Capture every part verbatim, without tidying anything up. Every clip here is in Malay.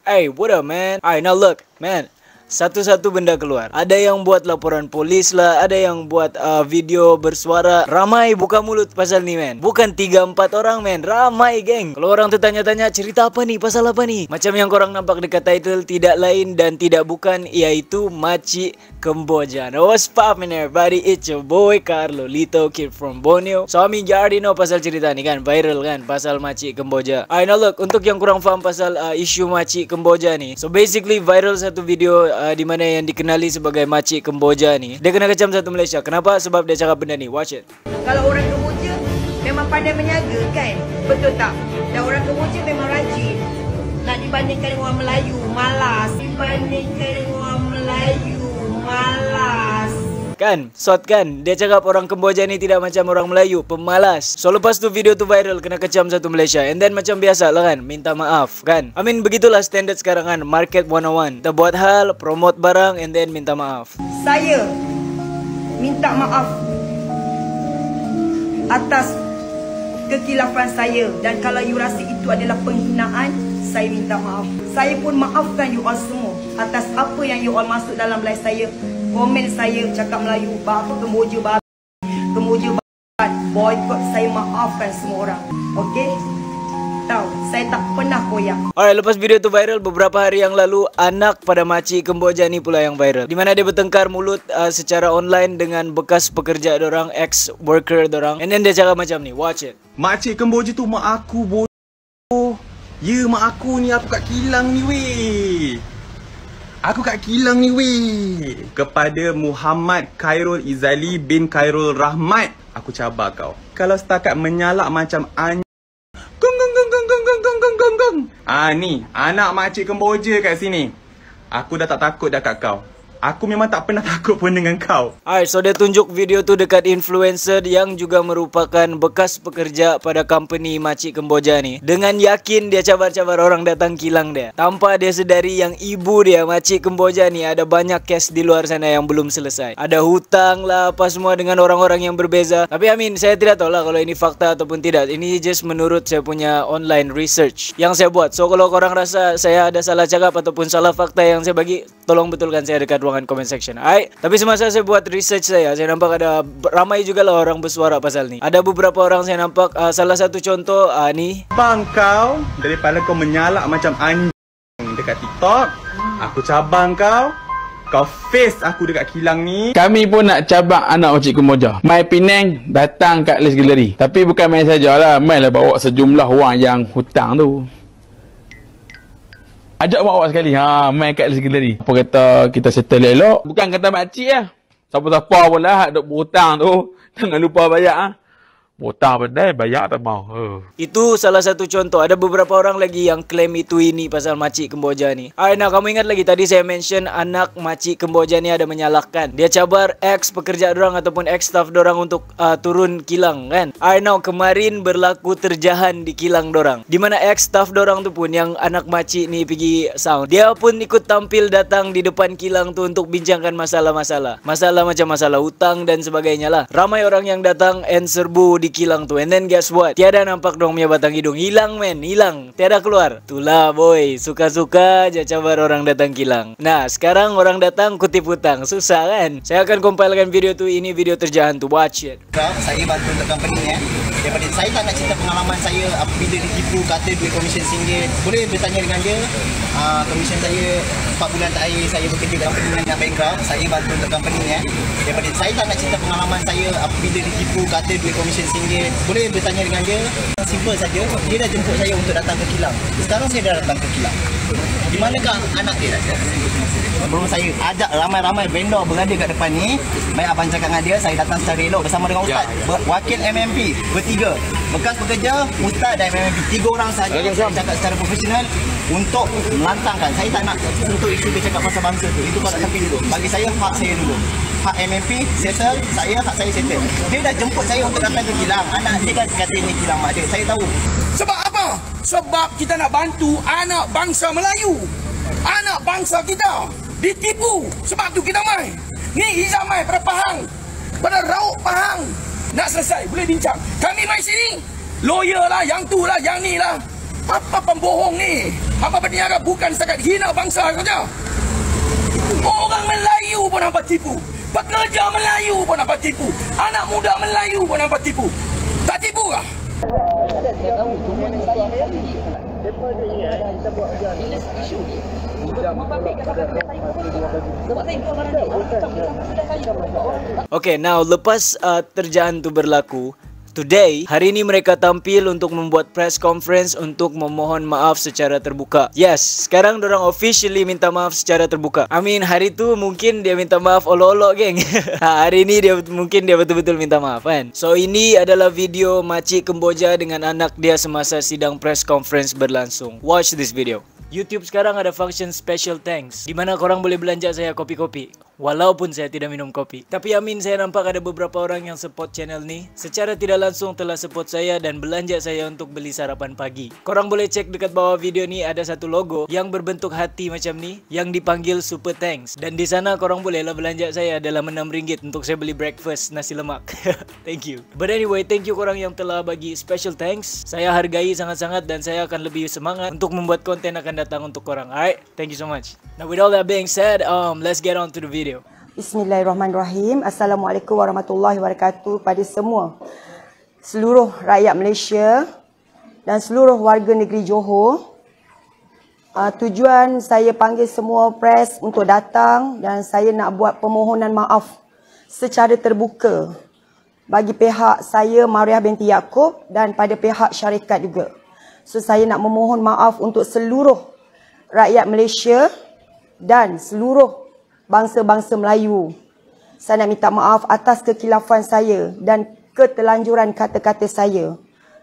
Hey, what up, man? Alright, now look, man. Satu-satu benda keluar. Ada yang buat laporan polis lah, ada yang buat uh, video bersuara. Ramai buka mulut pasal ni, men. Bukan tiga empat orang, men. Ramai, geng. Kalau orang tu tanya-tanya, cerita apa nih? Pasal apa nih? Macam yang korang nampak dekat title, tidak lain dan tidak bukan, iaitu Makcik Kemboja. Now, what's poppin' everybody? It's your boy Carlo Lito, kid from Borneo. So, I mean, you already know pasal cerita ni kan? Viral kan? Pasal Makcik Kemboja. Alright, now look. Untuk yang kurang faham pasal uh, isu Makcik Kemboja ni. So, basically, viral satu video Uh, di mana yang dikenali sebagai Makcik Kemboja ni, dia kena kecam satu Malaysia. Kenapa? Sebab dia cakap benda ni. Watch it. Kalau orang Kemboja memang pandai menyaga kan? Betul tak? Dan orang Kemboja memang rajin. Nak dibandingkan dengan orang Melayu, malas. Dibandingkan dengan orang Melayu, malas. Kan? Short kan? Dia cakap orang Kemboja ni tidak macam orang Melayu, pemalas. So lepas tu video tu viral, kena kecam satu Malaysia. And then macam biasa lah kan, minta maaf kan. I mean begitulah standard sekarang kan, market one oh one. Kita buat hal, promote barang and then minta maaf. Saya minta maaf atas kekilafan saya. Dan kalau you rasa itu adalah penghinaan, saya minta maaf. Saya pun maafkan you all semua atas apa yang you all masuk dalam live saya. Komen saya cakap Melayu, apa Kemboja babi, Kemboja babi, boykot. Saya maafkan semua orang. Okey? Tahu, saya tak pernah koyak. Alright, lepas video tu viral, beberapa hari yang lalu, anak pada Makcik Kemboja ni pula yang viral. Di mana dia bertengkar mulut uh, secara online dengan bekas pekerja dorang, ex-worker dorang. And then dia cakap macam ni, watch it. Makcik Kemboja tu mak aku bodoh. Ya, mak aku ni, aku kat kilang ni weh. Aku kat kilang ni weh. Kepada Muhammad Khairul Izali bin Khairul Rahmat, aku cabar kau. Kalau setakat menyalak macam anjing. Gong gong gong gong gong gong gong gong gong gong. Ah ni, anak Makcik Kemboja kat sini. Aku dah tak takut dah kat kau. Aku memang tak pernah takut pun dengan kau. Alright, so dia tunjuk video tu dekat influencer yang juga merupakan bekas pekerja pada company Makcik Kemboja ni. Dengan yakin dia cabar-cabar orang datang kilang dia. Tanpa dia sedari yang ibu dia, Makcik Kemboja ni, ada banyak kes di luar sana yang belum selesai. Ada hutang lah, apa semua dengan orang-orang yang berbeza. Tapi I mean, saya tidak tahu lah kalau ini fakta ataupun tidak. Ini just menurut saya punya online research yang saya buat. So kalau korang rasa saya ada salah cakap ataupun salah fakta yang saya bagi, tolong betulkan saya dekat ruangan comment section. Alright. Tapi semasa saya buat research saya, saya nampak ada ramai juga lah orang bersuara pasal ni. Ada beberapa orang saya nampak, uh, salah satu contoh uh, ni. Bang kau, daripada kau menyalak macam anjing dekat TikTok, aku cabang kau. Kau face aku dekat kilang ni. Kami pun nak cabang anak Makcik Kemboja. Mai Penang datang kat Les Gallery. Tapi bukan main sajalah, mainlah bawa sejumlah orang yang hutang tu. Ajak mak awak sekali. Ha, main kat Les Gallery. Apa kata kita settle elok. Bukan kata makcik lah. Siapa-siapa pun lah duk berhutang tu. Jangan lupa bayar ha. Hutang pandai, bayar tak mau. Uh. Itu salah satu contoh. Ada beberapa orang lagi yang claim itu ini pasal Makcik Kemboja ni. Alright, nah kamu ingat lagi tadi saya mention anak Makcik Kemboja ni ada menyalahkan. Dia cabar ex pekerja dorang ataupun ex staff dorang untuk uh, turun kilang kan. Alright, now kemarin berlaku terjahan di kilang dorang. Dimana ex staff dorang tu pun yang anak Makcik ni pergi sound. Dia pun ikut tampil datang di depan kilang tu untuk bincangkan masalah-masalah. Masalah macam masalah hutang dan sebagainya lah. Ramai orang yang datang and serbu di kilang tu. And then guess what? Tiada nampak dong punya batang hidung. Hilang men, hilang. Tiada keluar. Itulah boy, suka-suka aja cabar orang datang kilang. Nah, sekarang orang datang kutip hutang. Susah kan? Saya akan compilekan video tu. Ini video terjahan tu. Watch it. Saya bantu untuk company ya. Daripada saya tak nak cerita pengalaman saya apabila ditipu kata duit komisen singgit. Boleh bertanya dengan dia. Uh, komisen saya empat bulan terakhir saya bekerja dalam company yang background. Saya bantu untuk company ya. Daripada saya tak nak cerita pengalaman saya apabila ditipu kata duit komisen singgit. Boleh bertanya dengan dia. Simple saja. Dia dah jemput saya untuk datang ke kilang. Sekarang saya dah datang ke kilang. Di manakah anak dia? Sebelum saya ajak ramai-ramai vendor berada kat depan ni, baik abang cakap dengan dia, saya datang secara elok bersama dengan Ustaz. Ya, ya. Wakil M M P bertiga. Bekas pekerja, Ustaz dan M M P. Tiga orang sahaja. Saya cakap secara profesional untuk melantangkan. Saya tak nak untuk isu dia cakap pasal bangsa tu. Itu kalau tapi dulu. Bagi saya, hak saya dulu. Hak M M P settle, saya hak saya settle. Dia dah jemput saya untuk datang ke kilang. Anak dia kan kata ni kilang mak dia. Saya tahu. Sebab apa? Sebab kita nak bantu anak bangsa Melayu. Anak bangsa kita ditipu. Sebab tu kita mai. Ni Izzah mai pada Pahang. Pada Rauk Pahang. Nak selesai, boleh bincang. Kami mai sini. Lawyer lah, yang tu lah, yang ni lah. Apa pembohong ni? Apa berniaga bukan setakat hina bangsa saja. Orang Melayu pun nampak tipu. Pekerja Melayu pun nampak tipu. Anak muda Melayu pun nampak tipu. Tak tipu kah? Okay, now lepas uh, terjaan tu berlaku, today, hari ini mereka tampil untuk membuat press conference untuk memohon maaf secara terbuka. Yes, sekarang dorang officially minta maaf secara terbuka. I mean, hari tu mungkin dia minta maaf olok-olok, geng. Hari ini dia mungkin dia betul-betul minta maaf, kan? So, ini adalah video Makcik Kemboja dengan anak dia semasa sidang press conference berlangsung. Watch this video. YouTube sekarang ada function special thanks, di mana korang boleh belanja saya kopi-kopi. Walaupun saya tidak minum kopi. Tapi Amin, saya nampak ada beberapa orang yang support channel ni. Secara tidak langsung telah support saya dan belanja saya untuk beli sarapan pagi. Korang boleh cek dekat bawah video ni, ada satu logo yang berbentuk hati macam ni, yang dipanggil Super Thanks. Dan di sana korang bolehlah belanja saya dalam enam ringgit untuk saya beli breakfast nasi lemak. Thank you. But anyway, thank you korang yang telah bagi special thanks. Saya hargai sangat-sangat dan saya akan lebih semangat untuk membuat konten akan datang untuk korang. Alright, thank you so much. Now with all that being said, um, let's get on to the video. Bismillahirrahmanirrahim. Assalamualaikum warahmatullahi wabarakatuh pada semua, seluruh rakyat Malaysia dan seluruh warga negeri Johor. Uh, tujuan saya panggil semua press untuk datang dan saya nak buat permohonan maaf secara terbuka bagi pihak saya Mariah binti Yaakob dan pada pihak syarikat juga. So saya nak memohon maaf untuk seluruh rakyat Malaysia dan seluruh bangsa-bangsa Melayu. Saya nak minta maaf atas kekilafan saya dan ketelanjuran kata-kata saya.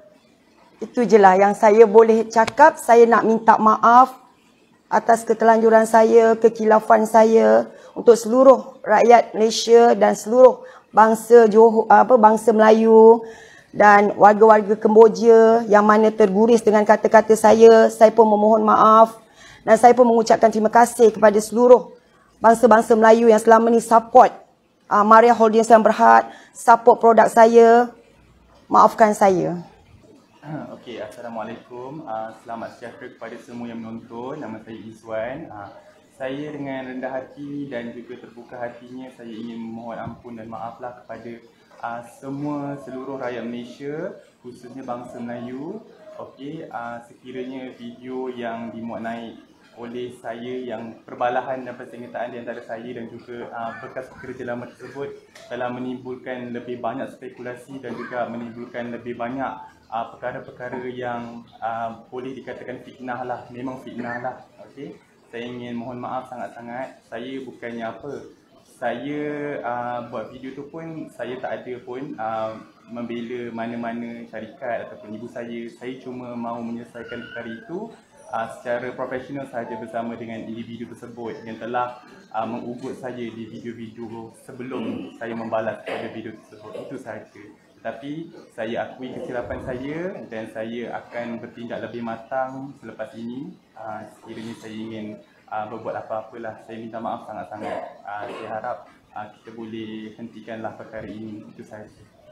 Itu je lah yang saya boleh cakap. Saya nak minta maaf atas ketelanjuran saya, kekilafan saya untuk seluruh rakyat Malaysia dan seluruh bangsa Johor, apa bangsa Melayu dan warga-warga Kemboja yang mana terguris dengan kata-kata saya. Saya pun memohon maaf dan saya pun mengucapkan terima kasih kepada seluruh bangsa-bangsa Melayu yang selama ni support uh, Mariah Holdings yang Berhad, support produk saya. Maafkan saya. Okey, Assalamualaikum. Uh, selamat sejahtera kepada semua yang menonton. Nama saya Izwan. Uh, saya dengan rendah hati dan juga terbuka hatinya, saya ingin memohon ampun dan maaflah kepada uh, semua seluruh rakyat Malaysia, khususnya bangsa Melayu. Okey, uh, sekiranya video yang dimuat naik oleh saya yang perbalahan dan persengketaan di antara saya dan juga uh, bekas pekerja lama tersebut telah menimbulkan lebih banyak spekulasi dan juga menimbulkan lebih banyak perkara-perkara uh, yang uh, boleh dikatakan fitnah lah, memang fitnah lah. Okay? Saya ingin mohon maaf sangat-sangat. Saya bukannya apa, saya uh, buat video tu pun saya tak ada pun uh, membela mana-mana syarikat ataupun ibu saya. Saya cuma mahu menyelesaikan perkara itu Uh, secara profesional sahaja bersama dengan individu tersebut yang telah uh, mengugut saya di video-video sebelum saya membalas pada video tersebut. Itu sahaja. Tetapi saya akui kesilapan saya dan saya akan bertindak lebih matang selepas ini. Uh, sekiranya saya ingin uh, berbuat apa-apalah, saya minta maaf sangat-sangat. Uh, saya harap uh, kita boleh hentikanlah perkara ini. Itu sahaja.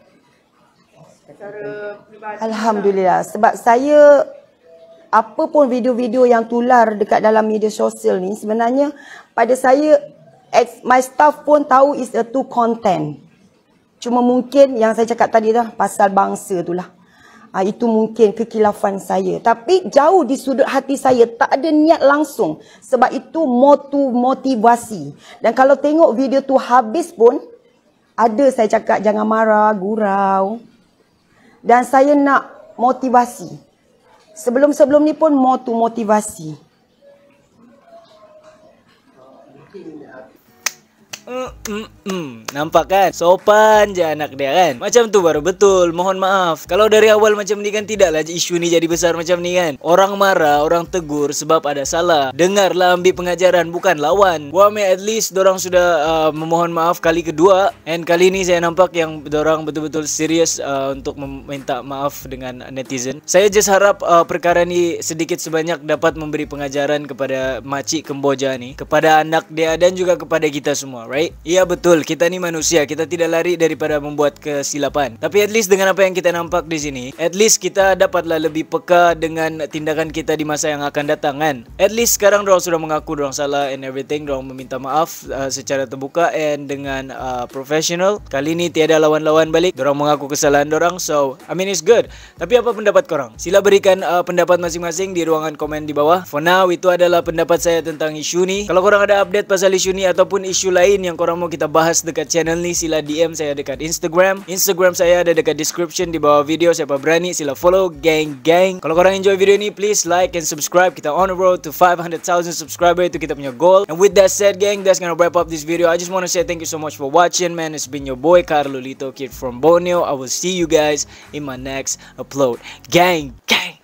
Alhamdulillah, sebab saya apa pun video-video yang tular dekat dalam media sosial ni, sebenarnya pada saya, my staff pun tahu is a two content. Cuma mungkin yang saya cakap tadi dah pasal bangsa tu lah. Ha, itu mungkin kekilafan saya. Tapi jauh di sudut hati saya, tak ada niat langsung. Sebab itu motu motivasi. Dan kalau tengok video tu habis pun, ada saya cakap jangan marah, gurau. Dan saya nak motivasi. Sebelum-sebelum ni pun motu motivasi. Mm, mm, mm. Nampak kan? Sopan je anak dia kan? Macam tu baru betul. Mohon maaf. Kalau dari awal macam ni kan tidaklah isu ni jadi besar macam ni kan? Orang marah, orang tegur sebab ada salah. Dengarlah, ambil pengajaran, bukan lawan. Wame at least dorang sudah uh, memohon maaf kali kedua. And kali ni saya nampak yang dorang betul-betul serius uh, untuk meminta maaf dengan netizen. Saya just harap uh, perkara ni sedikit sebanyak dapat memberi pengajaran kepada Makcik Kemboja ni, kepada anak dia dan juga kepada kita semua. right? Iya betul, kita ni manusia, kita tidak lari daripada membuat kesilapan. Tapi at least dengan apa yang kita nampak di sini, at least kita dapatlah lebih peka dengan tindakan kita di masa yang akan datang kan. At least sekarang dorang sudah mengaku dorang salah and everything, dorang meminta maaf uh, secara terbuka and dengan uh, professional. Kali ni tiada lawan-lawan balik, dorang mengaku kesalahan dorang. So, I mean it's good. Tapi apa pendapat korang? Sila berikan uh, pendapat masing-masing di ruangan komen di bawah. For now, itu adalah pendapat saya tentang isu ni. Kalau korang ada update pasal isu ni ataupun isu lain yang korang mau kita bahas dekat channel ni, sila D M saya dekat Instagram. Instagram saya ada dekat description di bawah video. Siapa berani sila follow, gang gang. Kalau korang enjoy video ni, please like and subscribe. Kita on the road to five hundred thousand subscriber, itu kita punya goal. And with that said, gang, that's gonna wrap up this video. I just want to say thank you so much for watching, man. It's been your boy Carlo Lito Kid from Borneo. I will see you guys in my next upload. Gang gang.